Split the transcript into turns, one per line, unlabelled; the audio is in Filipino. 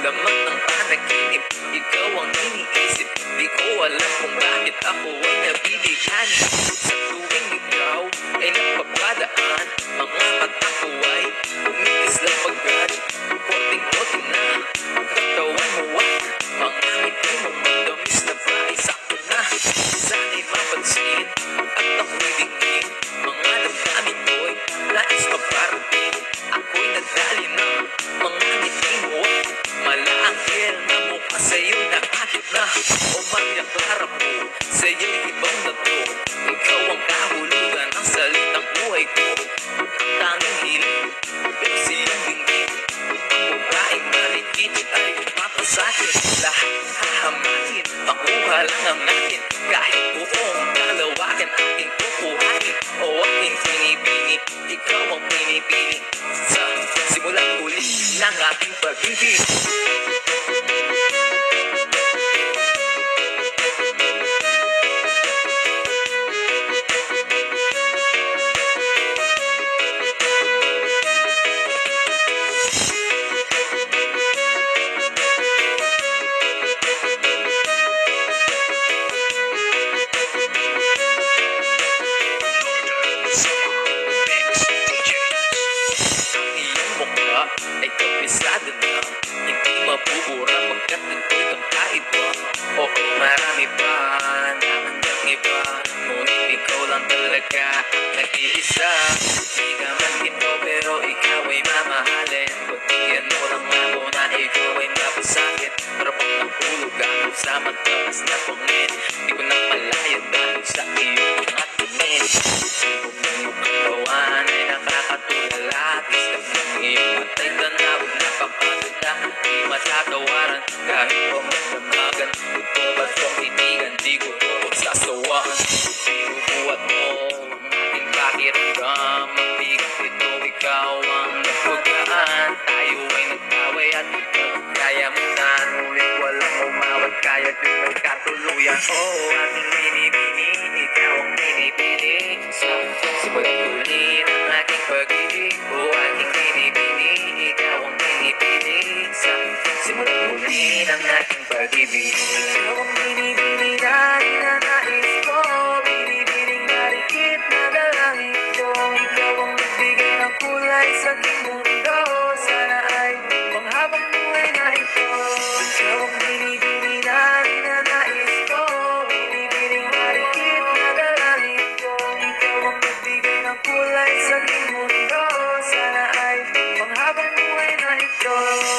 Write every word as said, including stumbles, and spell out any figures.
laman ng panaginip, ikaw ang iniisip. Di ko alam kung bakit ako ay nabibighani. Sa tuwing ikaw ay napapadaan, mga mata ko ay umikislang pagkat puting-puting na ang katawan mo at mga ngiti mong madamis na bahay. Sakto na, sana'y mapansin at ako'y digdig. Mga damdamin ko'y nais maparating. Ako'y nagdali na mga ngiti mo at malaanghel na mukha sa'yo nakakit na. O Maria Clara po, sa'yo'y ibang na to. Ikaw ang kahulugan ng salitang buhay ko. Ang tanging hiling, pero siyang dinggin. Ang babaeng marikit ay mapasakin. Lahat hahamakin, makuha lang ang natin. Kahit buong dalawakan aking kukuhain. O aking pinipili, ikaw ang pinipili. Sa simulang huli ng aking pag-ibig. Ay kapisado na, hindi mabubura pagkat ito'y kakaiba. Oo, marami pa naman ng iba, ngunit ikaw lang talaga nag-iisa. Di ka man ito pero ikaw ay mamahalin. Pagtiyan mo lang ako na ikaw ay mapasakin. Trapang ng hulog ako sa mataas na pangin. Di ko na malaya dahil sa iyong mga tingin. Subok mo yung katawan ay nakakatulala. Kisap ng iyong matay tanawin napakaganda. Di matatawaran kahit pa magdamagan. Ito ba't pangitigan, di ko ito pagsasawaan. Binubuhat mo ang ating pakiramdam. Ang bigat ito, ikaw ang nagpagaan. Tayo ay nagkaway at kaya mo na. Ngunit walang umawat, kaya din magkatuluyan. Oh, aking binibini, ikaw ang pinipili. Sa simulang huli ng aking pag-ibig. Oh, aking binibini, ikaw ang pinipili. Sa simulang huli ng aking pag-ibig. Ikaw ang binibini na ninanais ko. Binibining marikit na dalangin ko. Ikaw ang nagbigay ng kulay sa aking mundo. Sana ay panghabang buhay na ito. Ikaw ang binibini na ninanais ko. Binibining marikit na dalangin ko. Ikaw ang nagbigay ng kulay sa aking mundo. Sana ay panghabang buhay na ito.